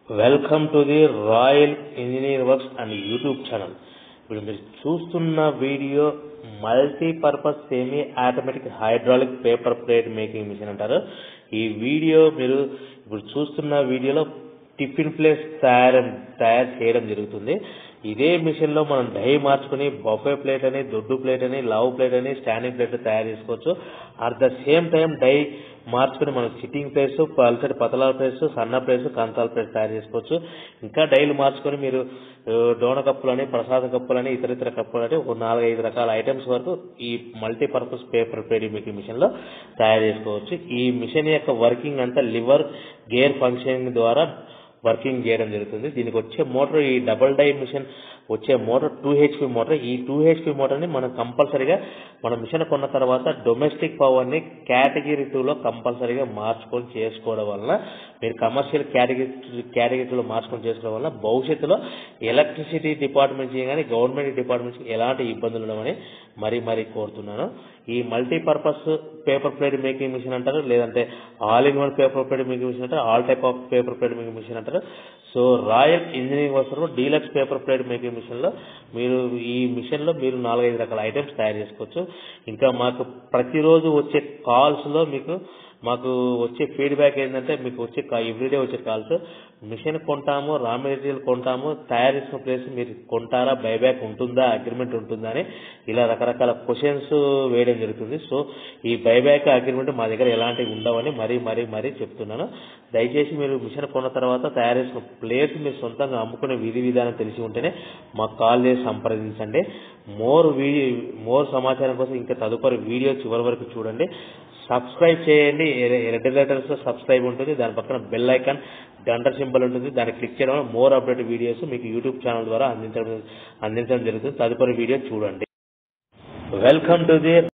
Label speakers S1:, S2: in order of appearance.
S1: Welcome to the Royal Engineer Works and YouTube channel. ఇప్పుడు మీరు చూస్తున్న video multipurpose semi automatic hydraulic paper plate making machine అంటారు. ఈ video మీరు ఇప్పుడు చూస్తున్న వీడియోలో టిఫిన్ ప్లేట్స్ తయారు చేయడం జరుగుతుంది. ఇదే మిషన్ లో మనం డై మార్చుకుని బఫే ప్లేట్ అని, దొడ్డు ప్లేట్ అని, లావ్ ప్లేట్ అని, స్టాండింగ్ ప్లేట్ తయారు చేసుకోవచ్చు. At the same time die మార్చుకుని మనం సిట్టింగ్ ప్లేట్స్, పల్సటి పతలాల ప్లేట్స్, సన్న ప్లేట్స్, కంచాల ప్లేట్స్ తయారు చేసుకోవచ్చు. ఇంకా డైలు మార్చుకొని మీరు డోన కప్పులని, ప్రసాద కప్పులని, ఇతర కప్పులని ఒక 4-5 రకాల ఐటమ్స్ వరకు ఈ multipurpose paper plate making machine లో తయారు చేసుకోవచ్చు. ఈ మిషన్ యొక్క వర్కింగ్ అంతా లివర్ గేర్ ఫంక్షనింగ్ ద్వారా వర్కింగ్ చేయడం జరుగుతుంది. దీనికి వచ్చే మోటార్, ఈ డబుల్ డై మిషన్ వచ్చే మోటార్ 2 HP మోటార్. ఈ 2 HP మోటార్ని మనం కంపల్సరీగా మన మిషన్ కొన్న తర్వాత డొమెస్టిక్ పవర్ని కేటగిరీ 2లో కంపల్సరీగా మార్చుకొని చేసుకోవడం వలన, మీరు కమర్షియల్ కేటగిరీ 2లో మార్చుకొని చేసుకోవడం వలన భవిష్యత్తులో ఎలక్ట్రిసిటీ డిపార్ట్మెంట్ కానీ గవర్నమెంట్ డిపార్ట్మెంట్స్ ఎలాంటి ఇబ్బందులు ఉండవని మరీ కోరుతున్నాను. ఈ multipurpose paper plate making machine అంటారు, లేదంటే all in one paper plate making machine అంటారు, all type of paper plate making machine అంటారు. So royal engineering works deluxe paper plate making machine లో ఈ మిషన్ లో మీరు 4-5 రకాల ఐటమ్స్ తయారు చేసుకోవచ్చు. ఇంకా మాకు ప్రతిరోజు వచ్చే కాల్స్ లో మాకు వచ్చే ఫీడ్బ్యాక్ ఏంటంటే, మీకు వచ్చే ఎవ్రీడే వచ్చే కాల్స్, మిషన్ కొంటాము, రా మెటీరియల్ కొంటాము, తయారు చేసిన ప్లేస్ మీరు కొంటారా, బైబ్యాక్ ఉంటుందా, అగ్రిమెంట్ ఉంటుందా అని ఇలా రకరకాల క్వశ్చన్స్ వేయడం జరుగుతుంది. సో ఈ బైబ్యాక్ అగ్రిమెంట్ మా దగ్గర ఎలాంటివి ఉండవని మరీ చెప్తున్నాను. దయచేసి మీరు మిషన్ కొన్న తర్వాత తయారు చేసిన ప్లేస్ మీరు సొంతంగా అమ్ముకునే విధానం తెలిసి ఉంటేనే మాకు కాల్ చేసి సంప్రదించండి. మోర్ సమాచారం కోసం ఇంకా తదుపరి వీడియో చివరి వరకు చూడండి. సబ్స్క్రైబ్ చేయండి. రెడ్ లెటర్స్ లో సబ్స్క్రైబ్ ఉంటుంది, దాని పక్కన బెల్ ఐకాన్ గంట సింబల్ ఉంటుంది, దాన్ని క్లిక్ చేయడం వల్ల మోర్ అప్డేట్ వీడియోస్ మీకు యూట్యూబ్ ఛానల్ ద్వారా అందించడం జరుగుతుంది. తదుపరి వీడియో చూడండి. Welcome to the